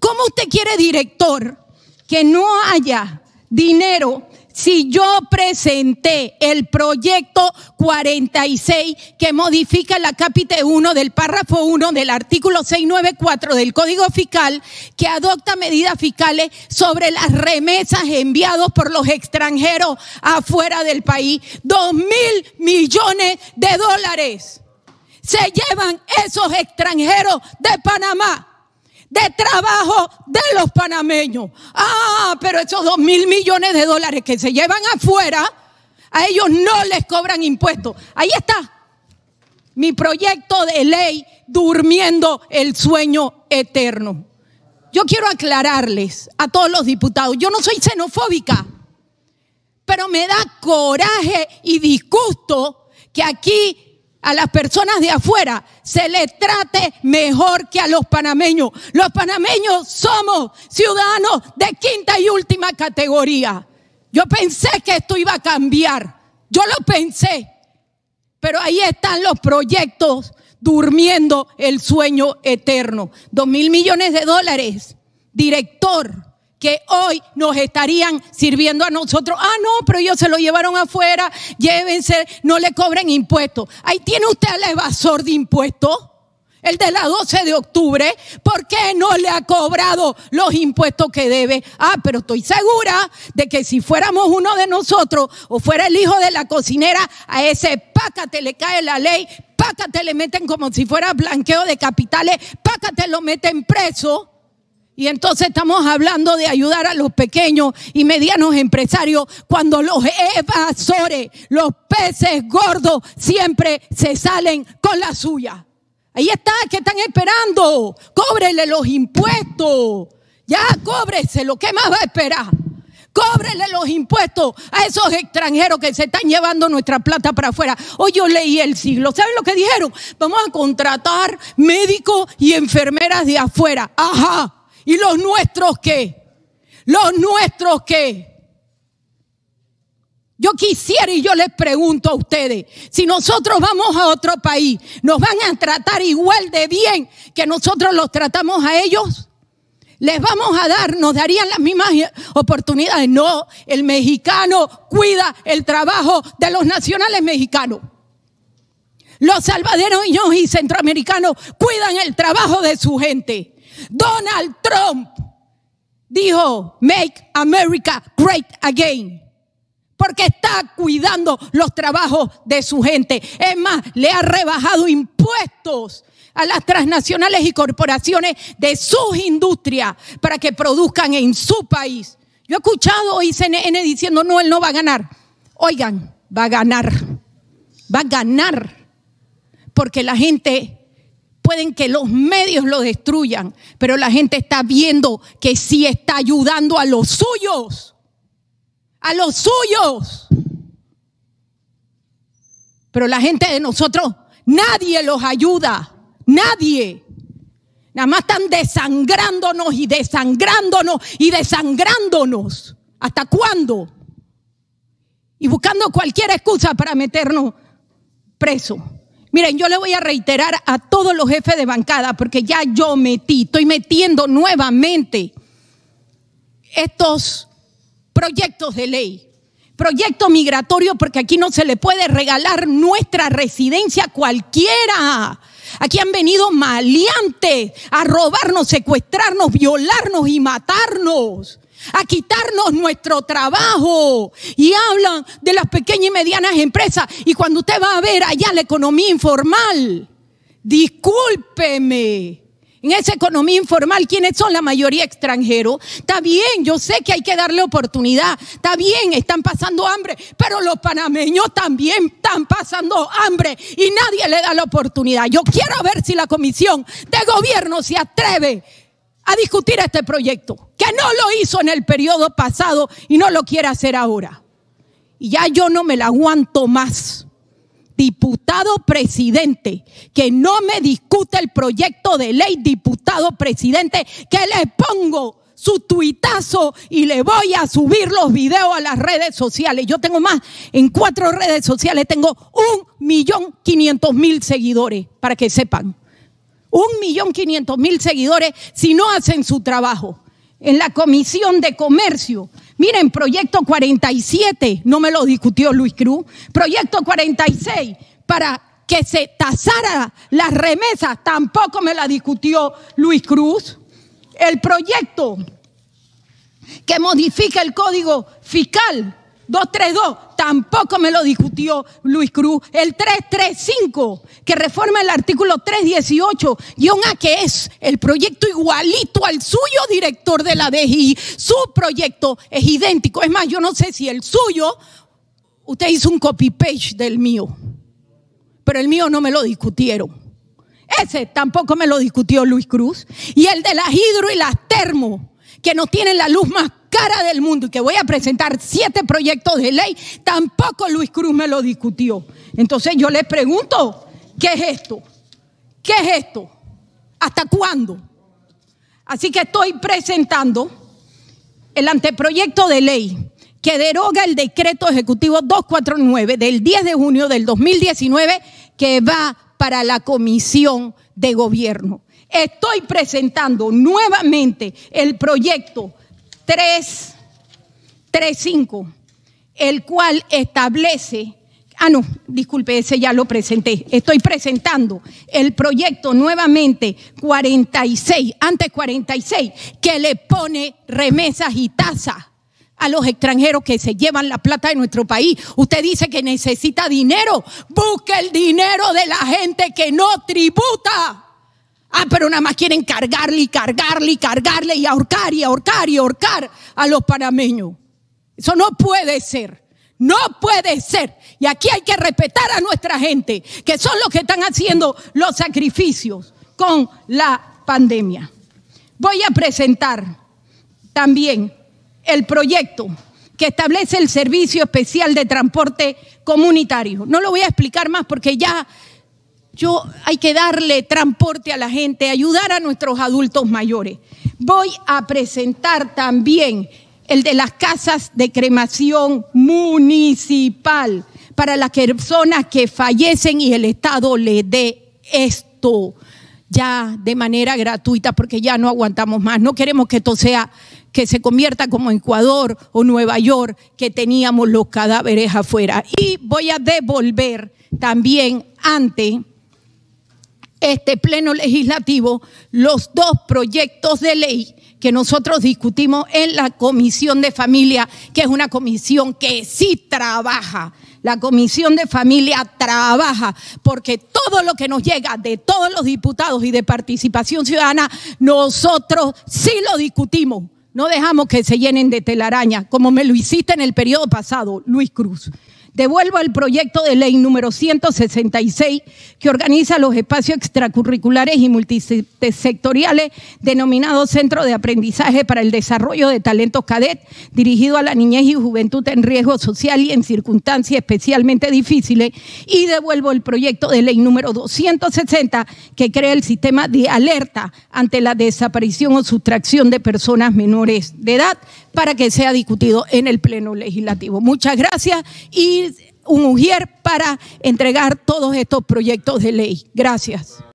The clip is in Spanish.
¿Cómo usted quiere, director, que no haya dinero si yo presenté el proyecto 46 que modifica el acápite 1 del párrafo 1 del artículo 694 del Código Fiscal, que adopta medidas fiscales sobre las remesas enviadas por los extranjeros afuera del país? 2.000 millones de dólares se llevan esos extranjeros de Panamá, de trabajo de los panameños. Pero esos 2.000 millones de dólares que se llevan afuera, a ellos no les cobran impuestos. Ahí está mi proyecto de ley durmiendo el sueño eterno. Yo quiero aclararles a todos los diputados, yo no soy xenofóbica, pero me da coraje y disgusto que aquí a las personas de afuera se les trate mejor que a los panameños. Los panameños somos ciudadanos de quinta y última categoría. Yo pensé que esto iba a cambiar, yo lo pensé, pero ahí están los proyectos durmiendo el sueño eterno. 2.000 millones de dólares, director, que hoy nos estarían sirviendo a nosotros. No, pero ellos se lo llevaron afuera, llévense, no le cobren impuestos. Ahí tiene usted al evasor de impuestos, el de la 12 de octubre, ¿por qué no le ha cobrado los impuestos que debe? Pero estoy segura de que si fuéramos uno de nosotros o fuera el hijo de la cocinera, a ese pácate le cae la ley, pácate le meten como si fuera blanqueo de capitales, pácate lo meten preso. Y entonces estamos hablando de ayudar a los pequeños y medianos empresarios cuando los evasores, los peces gordos siempre se salen con la suya. Ahí está, ¿qué están esperando? Cóbrele los impuestos. Ya, cóbreselo, ¿qué más va a esperar? Cóbrele los impuestos a esos extranjeros que se están llevando nuestra plata para afuera. Hoy yo leí El Siglo. ¿Saben lo que dijeron? Vamos a contratar médicos y enfermeras de afuera. ¿Y los nuestros qué? ¿Los nuestros qué? Yo quisiera y yo les pregunto a ustedes, si nosotros vamos a otro país, ¿nos van a tratar igual de bien que nosotros los tratamos a ellos? ¿Les vamos a dar, nos darían las mismas oportunidades? No, el mexicano cuida el trabajo de los nacionales mexicanos. Los salvadoreños y centroamericanos cuidan el trabajo de su gente. Donald Trump dijo Make America Great Again, porque está cuidando los trabajos de su gente. Es más, le ha rebajado impuestos a las transnacionales y corporaciones de sus industrias para que produzcan en su país. Yo he escuchado hoy CNN diciendo no, él no va a ganar. Oigan, va a ganar, porque la gente, pueden que los medios lo destruyan, pero la gente está viendo que sí está ayudando a los suyos. A los suyos. Pero la gente de nosotros, nadie los ayuda. Nadie. Nada más están desangrándonos y desangrándonos y desangrándonos. ¿Hasta cuándo? Y buscando cualquier excusa para meternos presos. Miren, yo le voy a reiterar a todos los jefes de bancada, porque ya yo estoy metiendo nuevamente estos proyectos de ley. Proyecto migratorio, porque aquí no se le puede regalar nuestra residencia a cualquiera. Aquí han venido maleantes a robarnos, secuestrarnos, violarnos y matarnos, a quitarnos nuestro trabajo, y hablan de las pequeñas y medianas empresas. Y cuando usted va a ver allá la economía informal, discúlpeme, en esa economía informal, ¿quiénes son la mayoría extranjeros? Está bien, yo sé que hay que darle oportunidad, está bien, están pasando hambre, pero los panameños también están pasando hambre y nadie le da la oportunidad. Yo quiero ver si la Comisión de Gobierno se atreve a discutir este proyecto, que no lo hizo en el periodo pasado y no lo quiere hacer ahora. Y ya yo no me la aguanto más. Diputado presidente, que no me discute el proyecto de ley, diputado presidente, que le pongo su tuitazo y le voy a subir los videos a las redes sociales. Yo tengo más, en 4 redes sociales tengo 1.500.000 seguidores, para que sepan. 1.500.000 seguidores si no hacen su trabajo. En la Comisión de Comercio, miren, proyecto 47, no me lo discutió Luis Cruz, proyecto 46 para que se tasara las remesas, tampoco me la discutió Luis Cruz. El proyecto que modifica el Código Fiscal 232, tampoco me lo discutió Luis Cruz. El 335, que reforma el artículo 318-A, que es el proyecto igualito al suyo, director de la DGI. Su proyecto es idéntico. Es más, yo no sé si el suyo, usted hizo un copy-paste del mío, pero el mío no me lo discutieron. Ese tampoco me lo discutió Luis Cruz. Y el de las hidro y las termo, que nos tienen la luz más cara del mundo y que voy a presentar 7 proyectos de ley, tampoco Luis Cruz me lo discutió. Entonces yo les pregunto, ¿qué es esto? ¿Qué es esto? ¿Hasta cuándo? Así que estoy presentando el anteproyecto de ley que deroga el decreto ejecutivo 249 del 10 de junio del 2019 que va para la Comisión de Gobierno. Estoy presentando nuevamente el proyecto 335, el cual establece, ese ya lo presenté. Estoy presentando el proyecto nuevamente 46, antes 46, que le pone remesas y tasas a los extranjeros que se llevan la plata de nuestro país. Usted dice que necesita dinero, busque el dinero de la gente que no tributa. Pero nada más quieren cargarle y ahorcar a los panameños. Eso no puede ser. No puede ser. Y aquí hay que respetar a nuestra gente, que son los que están haciendo los sacrificios con la pandemia. Voy a presentar también el proyecto que establece el Servicio Especial de Transporte Comunitario. No lo voy a explicar más porque ya hay que darle transporte a la gente, ayudar a nuestros adultos mayores. Voy a presentar también el de las casas de cremación municipal para las personas que fallecen y el Estado le dé esto ya de manera gratuita porque ya no aguantamos más. No queremos que esto sea, que se convierta como en Ecuador o Nueva York, que teníamos los cadáveres afuera. Y voy a devolver también ante este pleno legislativo los 2 proyectos de ley que nosotros discutimos en la Comisión de Familia, que es una comisión que sí trabaja. La Comisión de Familia trabaja porque todo lo que nos llega de todos los diputados y de Participación Ciudadana, nosotros sí lo discutimos. No dejamos que se llenen de telaraña, como me lo hiciste en el periodo pasado, Luis Cruz. Devuelvo el proyecto de ley número 166 que organiza los espacios extracurriculares y multisectoriales denominados Centro de Aprendizaje para el Desarrollo de Talentos CADET, dirigido a la niñez y juventud en riesgo social y en circunstancias especialmente difíciles. Y devuelvo el proyecto de ley número 260 que crea el sistema de alerta ante la desaparición o sustracción de personas menores de edad para que sea discutido en el Pleno Legislativo. Muchas gracias y un ujier para entregar todos estos proyectos de ley. Gracias.